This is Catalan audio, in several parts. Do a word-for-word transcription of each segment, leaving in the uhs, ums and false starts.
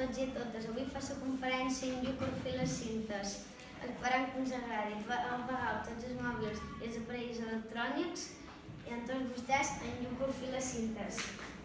tots i a totes. Avui faig la conferència en Yucurfi les cintes. Esperem que us agradi. Apagueu tots els mòbils i els aparells electrònics i amb tots vostès en Yucurfi les cintes.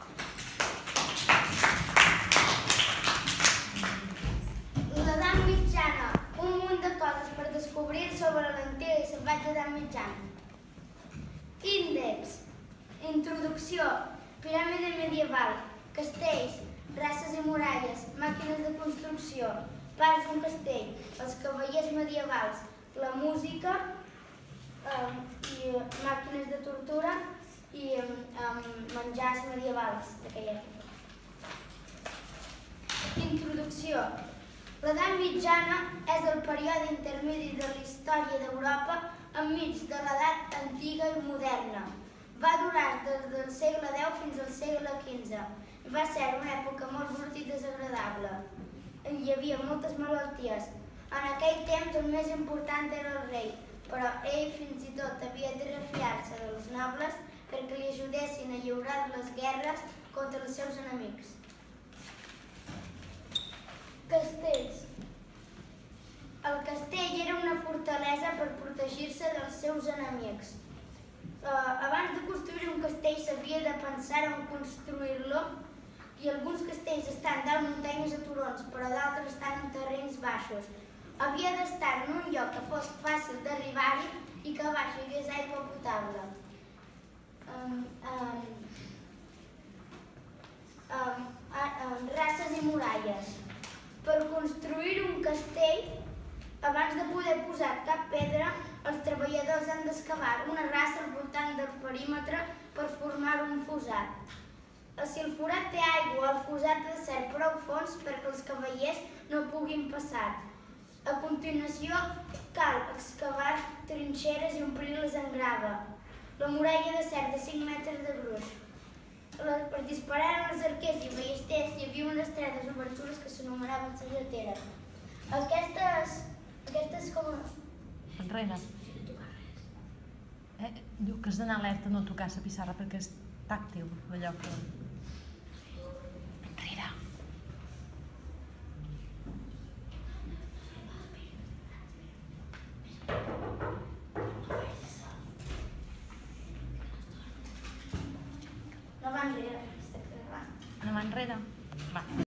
L'edat mitjana. Un munt de coses per descobrir sobre l'antiga i salvatge edat mitjana. Índex. Introducció. Piràmide medieval. Castells. Races i muralles. Màquines de construcció. Parts d'un castell. Els cavallers medievals. La música. Eh, i màquines de tortura i eh, menjars medievals d'aquella època. Introducció. L'edat mitjana és el període intermedi de la història d'Europa enmig de l'edat antiga i moderna. Va durar des del segle deu fins al segle quinze. Va ser una època molt bruta i desagradable. Hi havia moltes malalties. En aquell temps el més important era el rei, però ell fins i tot havia de refiar-se dels nobles perquè li ajudessin a lliurar les guerres contra els seus enemics. Castells. El castell era una fortalesa per protegir-se dels seus enemics. Abans de construir un castell s'havia de pensar on construir-lo i alguns castells estan dalt muntanyes o turons, però d'altres estan en terrenys baixos. Havia d'estar en un lloc que fos fàcil d'arribar-hi i que a baix hi hagués aigua potable. Races i muralles. Per construir un castell, abans de poder posar cap pedra, els treballadors han d'excavar una rasa al voltant del perímetre per formar un fossat. Si el forat té aigua, el fossat ha de ser prou fons perquè els cavallers no puguin passar. A continuació, cal excavar trinxeres i omplir-les amb grava. La muralla ha de ser de cinc metres de gruix. Per disparar als arquers i ballesters hi havia unes estretes obertures que s'anomenaven sageteres. Aquestes... Aquestes com... Enrere. Eh, diu que has d'anar alerta a no tocar la pissarra perquè és tàctil, allò que... Enrere. No va enrere. No va enrere? Va.